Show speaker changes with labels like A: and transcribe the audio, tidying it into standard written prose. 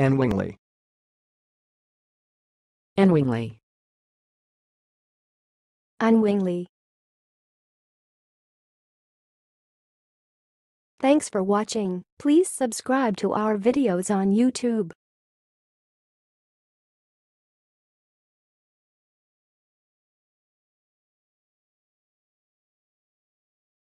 A: enwingly,
B: enwingly,
C: enwingly. Thanks for watching. Please subscribe to our videos on YouTube.